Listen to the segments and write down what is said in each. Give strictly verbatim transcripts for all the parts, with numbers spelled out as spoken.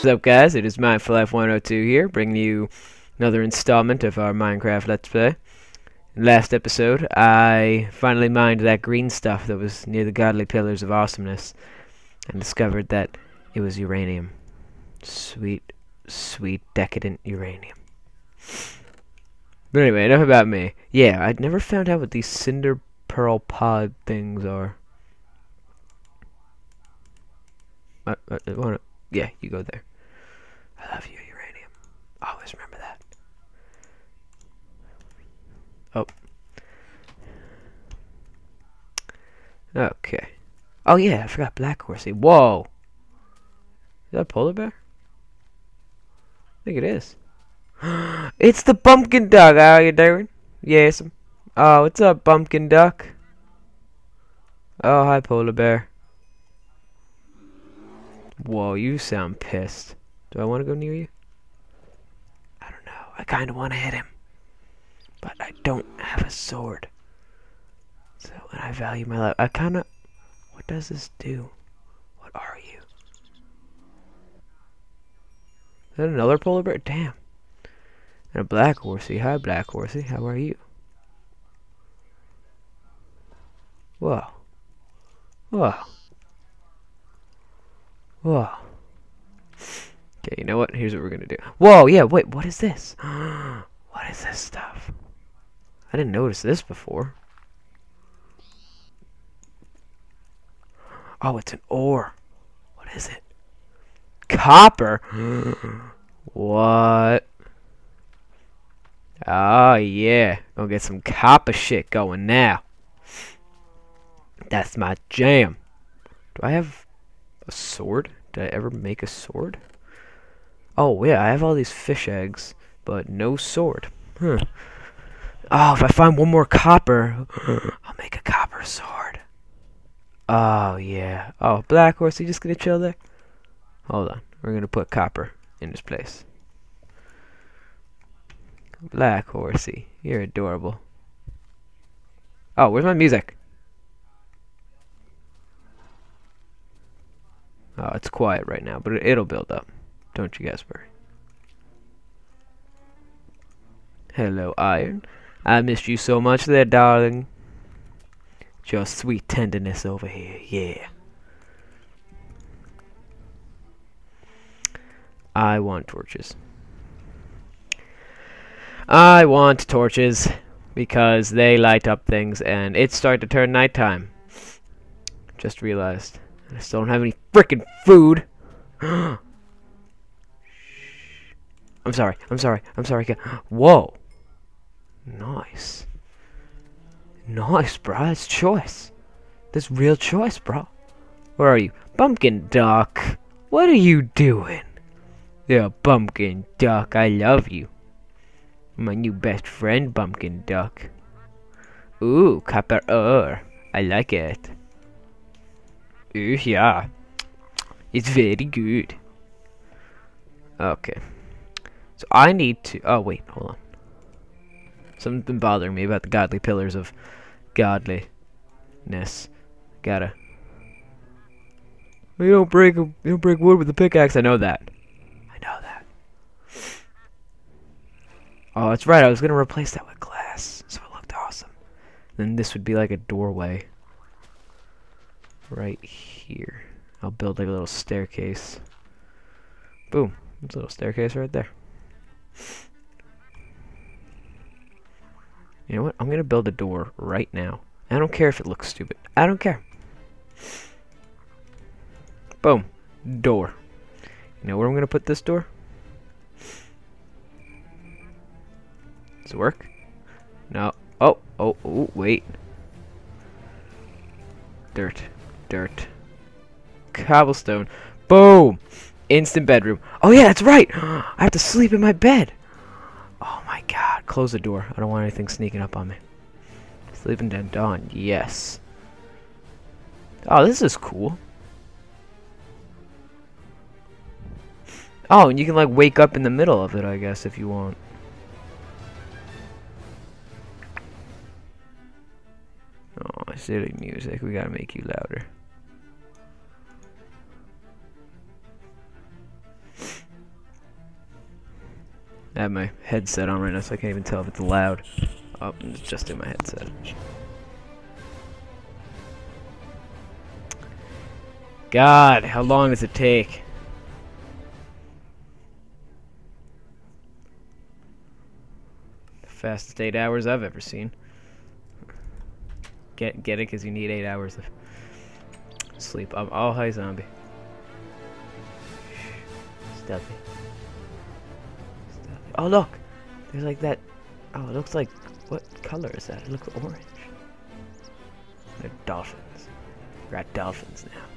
What's up, guys? It is Mindful one oh two here, bringing you another installment of our Minecraft Let's Play. In the last episode, I finally mined that green stuff that was near the godly pillars of awesomeness, and discovered that it was uranium. Sweet, sweet, decadent uranium. But anyway, enough about me. Yeah, I'd never found out what these cinder pearl pod things are. I, I, I wanna, yeah, you go there. I love you, uranium. Always remember that. Oh. Okay. Oh yeah, I forgot Black Horsey. Whoa. Is that a polar bear? I think it is. It's the pumpkin duck. How you doing? Yes. Oh, what's up, pumpkin duck? Oh, hi, polar bear. Whoa, you sound pissed. Do I want to go near you? I don't know. I kind of want to hit him. But I don't have a sword. So, and I value my life. I kind of... What does this do? What are you? Is that another polar bear? Damn. And a Black Horsey. Hi, Black Horsey. How are you? Whoa. Whoa. Whoa. Okay, you know what? Here's what we're gonna do. Whoa, yeah, wait, what is this? What is this stuff? I didn't notice this before. Oh, it's an ore. What is it? Copper? What? Oh, yeah. Gonna get some copper shit going now. That's my jam. Do I have a sword? Did I ever make a sword? Oh, yeah, I have all these fish eggs, but no sword. Huh. Oh, if I find one more copper, I'll make a copper sword. Oh, yeah. Oh, Black Horse, you just gonna chill there? Hold on. We're gonna put copper in this place. Black Horsey, you're adorable. Oh, where's my music? Oh, it's quiet right now, but it, it'll build up. Don't you guys worry. Hello, Iron. I missed you so much there, darling. Your sweet tenderness over here, yeah. I want torches. I want torches because they light up things, and it's starting to turn nighttime. Just realized. I still don't have any frickin' food. I'm sorry. I'm sorry. I'm sorry. Whoa. Nice. Nice, bro. That's choice. That's real choice, bro. Where are you? Pumpkin duck. What are you doing? Yeah, pumpkin duck. I love you. My new best friend, pumpkin duck. Ooh, copper ore. I like it. Ooh, yeah. It's very good. Okay. So I need to... Oh, wait. Hold on. Something's been bothering me about the godly pillars of godliness. Gotta... You don't break, you don't break wood with a pickaxe. I know that. I know that. Oh, that's right. I was gonna replace that with glass, so it looked awesome. Then this would be like a doorway. Right here. I'll build like a little staircase. Boom. There's a little staircase right there. You know what? I'm gonna build a door right now. I don't care if it looks stupid. I don't care. Boom. Door. You know where I'm gonna put this door? Does it work? No. Oh, oh, oh, wait. Dirt. Dirt. Cobblestone. Boom! Instant bedroom. Oh yeah, that's right! I have to sleep in my bed. Oh my god. Close the door. I don't want anything sneaking up on me. Sleeping till dawn. Yes. Oh, this is cool. Oh, and you can like wake up in the middle of it, I guess, if you want. Oh, silly music. We gotta make you louder. I have my headset on right now, so I can't even tell if it's loud. Oh, it's just in my headset. God, how long does it take? The fastest eight hours I've ever seen. Get get it? Because you need eight hours of sleep. I'm all high zombie. Stealthy. Stealthy. Oh look, there's like that. Oh, it looks like, what color is that? It looks orange. They're dolphins. We're at dolphins now.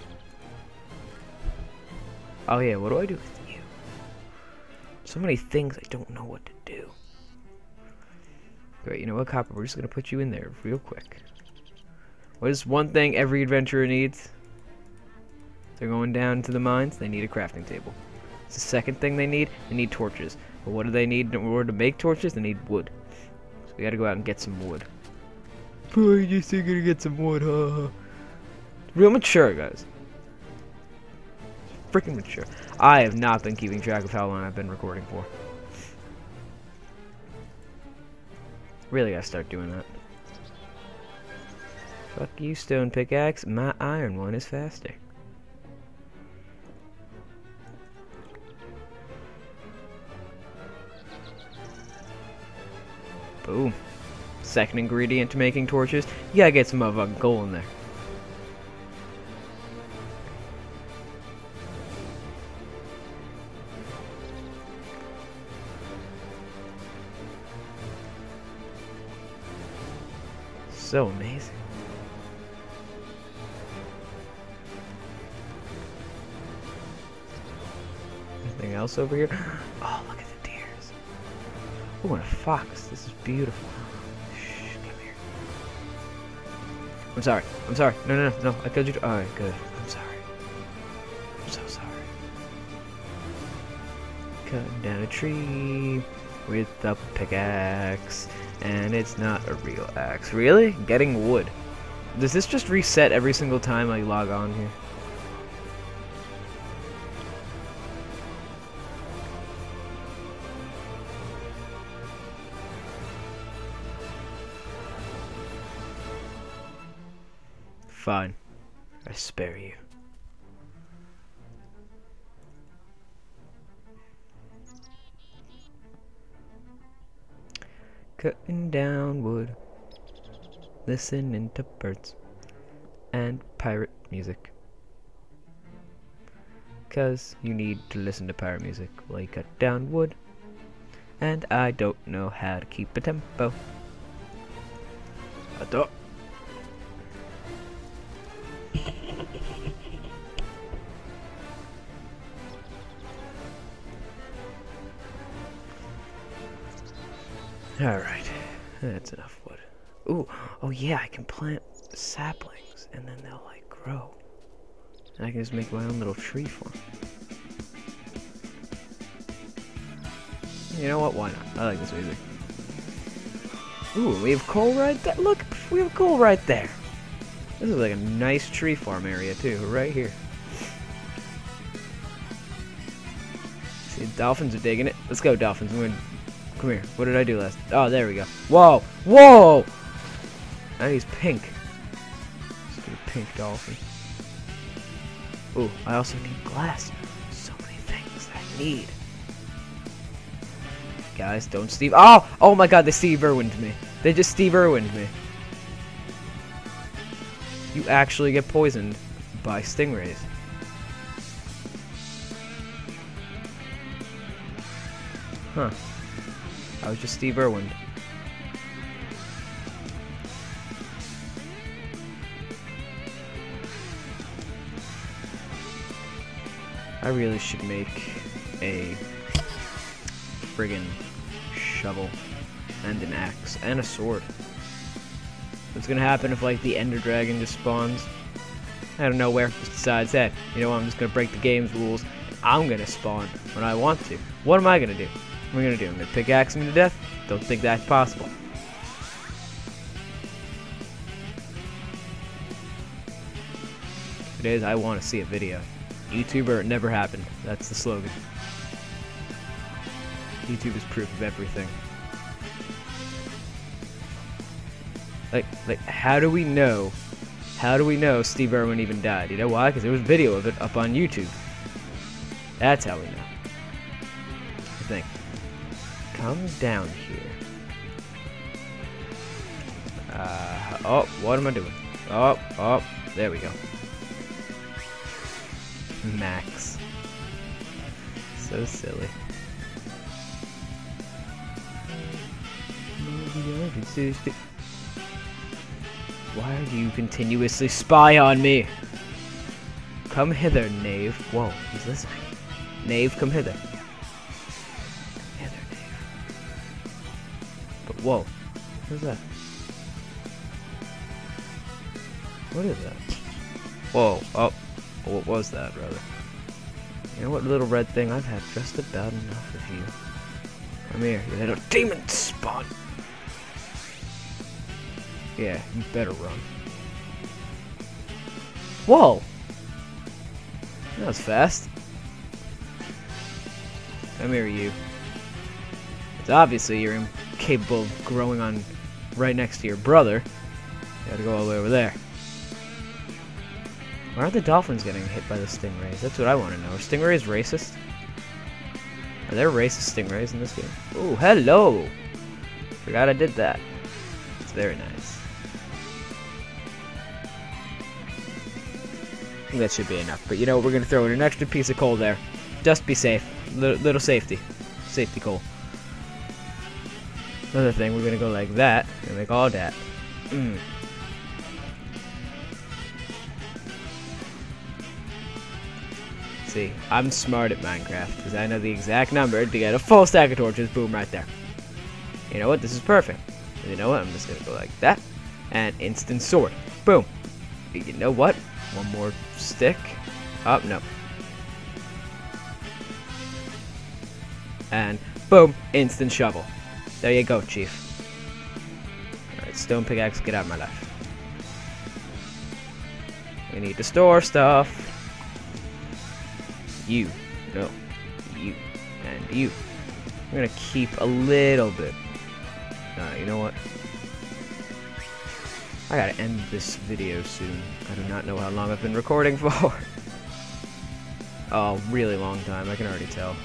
Oh yeah, what do I do with you? So many things I don't know what to do. Great, you know what, Copper? We're just gonna put you in there real quick. What is one thing every adventurer needs? They're going down to the mines, they need a crafting table. It's the second thing they need, they need torches. But what do they need in order to make torches? They need wood. So we gotta go out and get some wood. Oh, you just think you're gonna get some wood, huh? Real mature, guys. Freaking mature. I have not been keeping track of how long I've been recording for. Really gotta start doing that. Fuck you, stone pickaxe. My iron one is faster. Boom. Second ingredient to making torches. You gotta get some motherfucking coal in there. So amazing. Anything else over here? Oh, look at the deers. Oh, and a fox. This is beautiful. Shh, come here. I'm sorry. I'm sorry. No, no, no, no. I killed you. Alright, good. I'm sorry. I'm so sorry. Cutting down a tree with a pickaxe. And it's not a real axe. Really? Getting wood. Does this just reset every single time I log on here? Fine. I spare you. Cutting down wood, listening to birds, and pirate music. Cause you need to listen to pirate music while you cut down wood, and I don't know how to keep a tempo. I don't. Alright, that's enough wood. Ooh, oh yeah, I can plant saplings, and then they'll, like, grow. And I can just make my own little tree farm. You know what, why not? I like this music. Ooh, we have coal right there. Look, we have coal right there. This is like a nice tree farm area, too, right here. See, the dolphins are digging it. Let's go, dolphins. I'm gonna... Come here. What did I do last? Oh, there we go. Whoa! Whoa! Now he's pink. Stupid pink dolphin. Ooh, I also need glass. So many things I need. Guys, don't Steve. Oh! Oh my god, they Steve Irwin'd me. They just Steve Irwin'd me. You actually get poisoned by stingrays. Huh. I was just Steve Irwin. I really should make a friggin' shovel and an axe and a sword. What's gonna happen if, like, the Ender Dragon just spawns out of nowhere, just decides, hey, you know what, I'm just gonna break the game's rules. I'm gonna spawn when I want to. What am I gonna do? What am I gonna do? I'm gonna pickaxe him to death? Don't think that's possible. If it is, I want to see a video. YouTuber, it never happened. That's the slogan. YouTube is proof of everything. Like, like, how do we know? How do we know Steve Irwin even died? You know why? Because there was video of it up on YouTube. That's how we know. I think. Come down here. Uh, oh, what am I doing? Oh, oh, there we go. Max. So silly. Why do you continuously spy on me? Come hither, knave. Whoa, he's listening. Knave, come hither. Come hither, knave. But whoa, what's that? What is that? Whoa, oh, what was that, brother? You know what, little red thing? I've had just about enough of you. Come here, you little demon spawn. Yeah, you better run. Whoa! That was fast. Come here, you. Because obviously you're incapable of growing on right next to your brother. You gotta go all the way over there. Why aren't the dolphins getting hit by the stingrays? That's what I want to know. Are stingrays racist? Are there racist stingrays in this game? Oh, hello! Forgot I did that. It's very nice. I think that should be enough. But you know what? We're going to throw in an extra piece of coal there. Just be safe. Little, little safety. Safety coal. Another thing, we're going to go like that. We're going to make all that. Mm. See, I'm smart at Minecraft because I know the exact number to get a full stack of torches. Boom, right there. You know what? This is perfect. And you know what? I'm just gonna go like that, and instant sword. Boom. You know what? One more stick. Oh no. And boom, instant shovel. There you go, chief. All right, stone pickaxe, get out of my life. We need to store stuff. You, no, you, and you. I'm gonna keep a little bit. Uh, you know what? I gotta end this video soon. I do not know how long I've been recording for. Oh, really long time. I can already tell.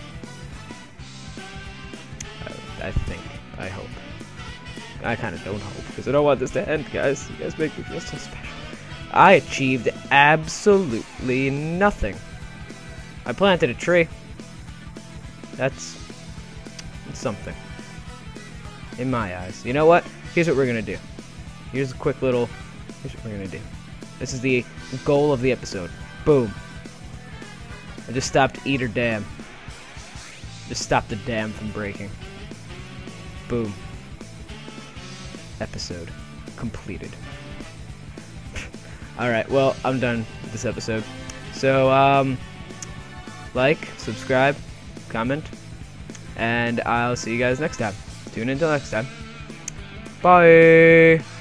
I, I think. I hope. I kind of don't hope because I don't want this to end, guys. You guys make me feel so special. I achieved absolutely nothing. I planted a tree. That's, that's something. In my eyes. You know what? Here's what we're gonna do. Here's a quick little... Here's what we're gonna do. This is the goal of the episode. Boom. I just stopped Eater Dam. Just stopped the dam from breaking. Boom. Episode completed. Alright, well, I'm done with this episode. So, um... like, subscribe, comment, and I'll see you guys next time. Tune in until next time. Bye!